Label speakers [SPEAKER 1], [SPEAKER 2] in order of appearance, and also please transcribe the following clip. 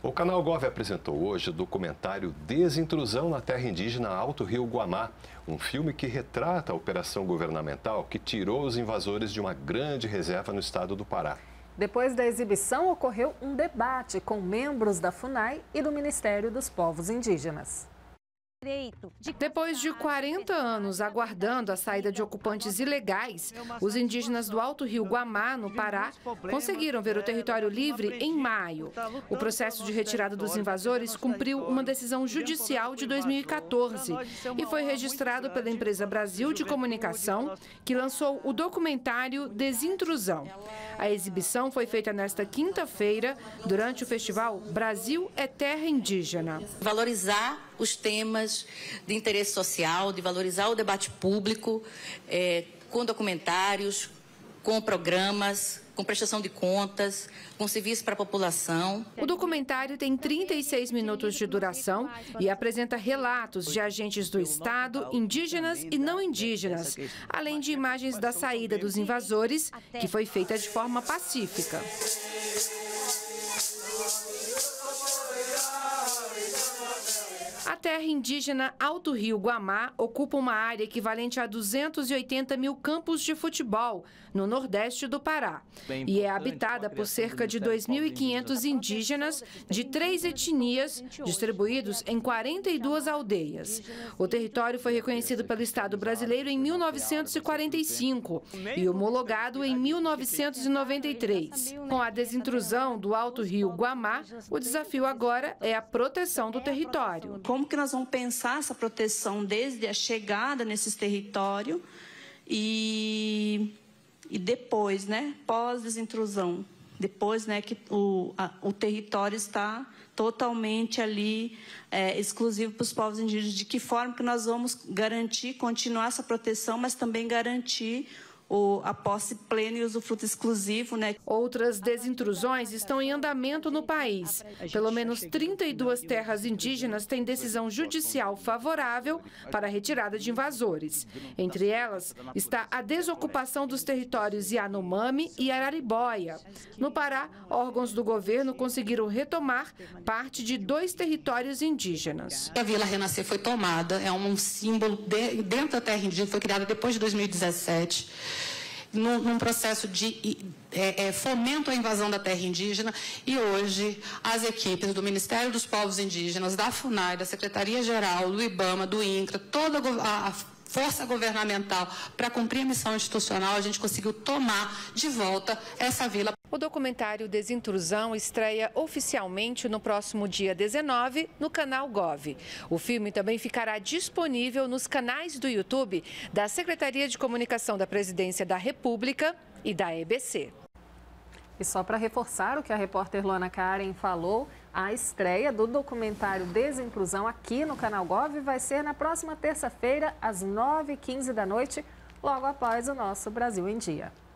[SPEAKER 1] O canal Gov apresentou hoje o documentário Desintrusão na Terra Indígena Alto Rio Guamá, um filme que retrata a operação governamental que tirou os invasores de uma grande reserva no estado do Pará.
[SPEAKER 2] Depois da exibição, ocorreu um debate com membros da FUNAI e do Ministério dos Povos Indígenas.
[SPEAKER 3] Depois de 40 anos aguardando a saída de ocupantes ilegais, os indígenas do Alto Rio Guamá, no Pará, conseguiram ver o território livre em maio. O processo de retirada dos invasores cumpriu uma decisão judicial de 2014 e foi registrado pela empresa Brasil de Comunicação, que lançou o documentário Desintrusão. A exibição foi feita nesta quinta-feira, durante o festival Brasil é Terra Indígena.
[SPEAKER 4] Valorizar os temas de interesse social, de valorizar o debate público, com documentários, com programas, com prestação de contas, com serviço para a população.
[SPEAKER 3] O documentário tem 36 minutos de duração e apresenta relatos de agentes do Estado, indígenas e não indígenas, além de imagens da saída dos invasores, que foi feita de forma pacífica. A terra indígena Alto Rio Guamá ocupa uma área equivalente a 280 mil campos de futebol no nordeste do Pará e é habitada por cerca de 2.500 indígenas de 3 etnias distribuídos em 42 aldeias. O território foi reconhecido pelo Estado brasileiro em 1945 e homologado em 1993. Com a desintrusão do Alto Rio Guamá, o desafio agora é a proteção do território.
[SPEAKER 5] Como que nós vamos pensar essa proteção desde a chegada nesses territórios e depois, pós-desintrusão, depois, que o território está totalmente ali exclusivo para os povos indígenas. De que forma que nós vamos garantir, continuar essa proteção, mas também garantir a posse plena e usufruto exclusivo,
[SPEAKER 3] Outras desintrusões estão em andamento no país. Pelo menos 32 terras indígenas têm decisão judicial favorável para a retirada de invasores. Entre elas está a desocupação dos territórios Yanomami e Araribóia. No Pará, órgãos do governo conseguiram retomar parte de 2 territórios indígenas.
[SPEAKER 4] A Vila Renascer foi tomada, é um símbolo dentro da terra indígena, foi criada depois de 2017. Num processo de fomento à invasão da terra indígena, e hoje as equipes do Ministério dos Povos Indígenas, da FUNAI, da Secretaria-Geral, do IBAMA, do INCRA, toda a força governamental para cumprir a missão institucional, a gente conseguiu tomar de volta essa vila.
[SPEAKER 3] O documentário Desintrusão estreia oficialmente no próximo dia 19 no canal Gov. O filme também ficará disponível nos canais do YouTube da Secretaria de Comunicação da Presidência da República e da EBC.
[SPEAKER 2] E só para reforçar o que a repórter Luana Karen falou, a estreia do documentário Desintrusão aqui no canal Gov vai ser na próxima terça-feira, às 9h15 da noite, logo após o nosso Brasil em Dia.